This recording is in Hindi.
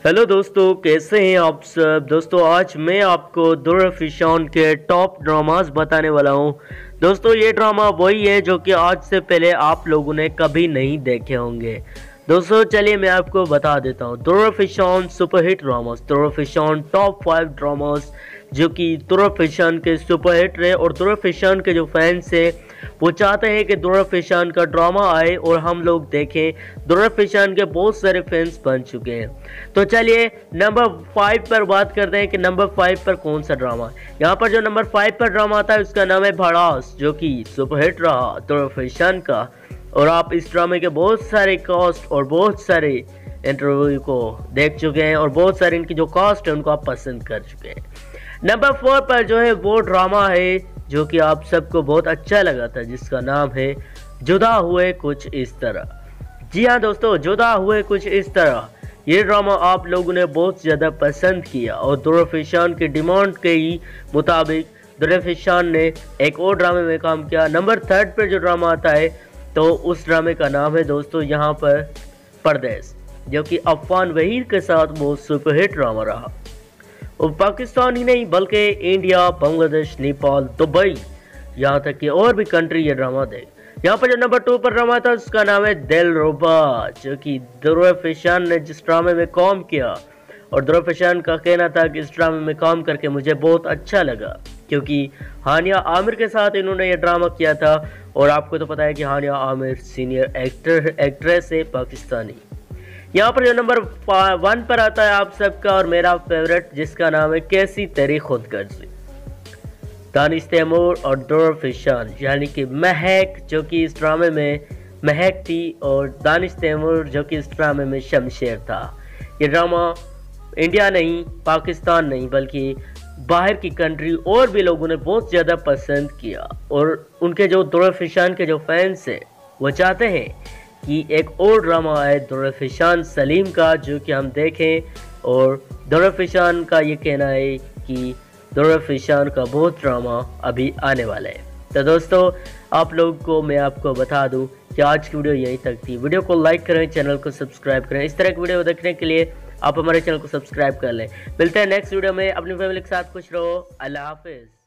हेलो दोस्तों, कैसे हैं आप सब। दोस्तों आज मैं आपको दूरफिशान के टॉप ड्रामास बताने वाला हूं। दोस्तों ये ड्रामा वही है जो कि आज से पहले आप लोगों ने कभी नहीं देखे होंगे। दोस्तों चलिए मैं आपको बता देता हूं Durefishan superhit dramas, Durefishan top 5 dramas जो कि दूरफिशान के सुपरहिट रहे और दूरफिशान के जो फैंस हैं वो चाहते हैं कि दूरफिशान का ड्रामा आए और हम लोग देखें। दूरफिशान के बहुत सारे फैंस बन चुके हैं। तो चलिए नंबर 5 पर बात करते हैं कि नंबर 5 पर कौन सा ड्रामा। यहाँ पर जो नंबर 5 पर ड्रामा आता है उसका नाम है भड़ास, जो कि सुपरहिट रहा दूरफिशान का। और आप इस ड्रामे के बहुत सारे कास्ट और बहुत सारे इंटरव्यू को देख चुके हैं और बहुत सारे इनकी जो कास्ट है उनको आप पसंद कर चुके हैं। नंबर 4 पर जो है वो ड्रामा है जो कि आप सबको बहुत अच्छा लगा था, जिसका नाम है जुदा हुए कुछ इस तरह। जी हाँ दोस्तों, जुदा हुए कुछ इस तरह ये ड्रामा आप लोगों ने बहुत ज़्यादा पसंद किया और दूरफिशान की डिमांड के ही मुताबिक दूरफिशान ने एक और ड्रामे में काम किया। नंबर 3 पर जो ड्रामा आता है तो उस ड्रामे का नाम है दोस्तों यहाँ पर परदेश, जो कि अफवान वहीद के साथ बहुत सुपरहिट ड्रामा रहा। और पाकिस्तान ही नहीं बल्कि इंडिया, बांग्लादेश, नेपाल, दुबई, यहाँ तक कि और भी कंट्री ये ड्रामा दे। यहाँ पर जो नंबर 2 पर ड्रामा था उसका नाम है दिलरुबा, जो कि दूरफिशान ने जिस ड्रामे में काम किया और दूरफिशान का कहना था कि इस ड्रामे में काम करके मुझे बहुत अच्छा लगा, क्योंकि हानिया आमिर के साथ इन्होंने ये ड्रामा किया था। और आपको तो पता है कि हानिया आमिर सीनियर एक्ट्रेस है पाकिस्तानी। यहाँ पर जो नंबर 1 पर आता है आप सबका और मेरा फेवरेट, जिसका नाम है कैसी तेरी खुदगर्जी। दानिश तैमूर और दूरफिशान यानी कि महक, जो कि इस ड्रामे में महक थी, और दानिश तैमूर जो कि इस ड्रामे में शमशेर था। ये ड्रामा इंडिया नहीं, पाकिस्तान नहीं, बल्कि बाहर की कंट्री और भी लोगों ने बहुत ज़्यादा पसंद किया। और उनके जो दूरफिशान के जो फैंस हैं वो चाहते हैं कि एक और ड्रामा आए दूरफिशान सलीम का, जो कि हम देखें। और दूरफिशान का ये कहना है कि दूरफिशान का बहुत ड्रामा अभी आने वाला है। तो दोस्तों आप लोग को मैं आपको बता दूं कि आज की वीडियो यहीं तक थी। वीडियो को लाइक करें, चैनल को सब्सक्राइब करें। इस तरह की वीडियो देखने के लिए आप हमारे चैनल को सब्सक्राइब कर लें। मिलते हैं नेक्स्ट वीडियो में। अपनी फैमिली के साथ खुश रहो। अल्लाह हाफिज़।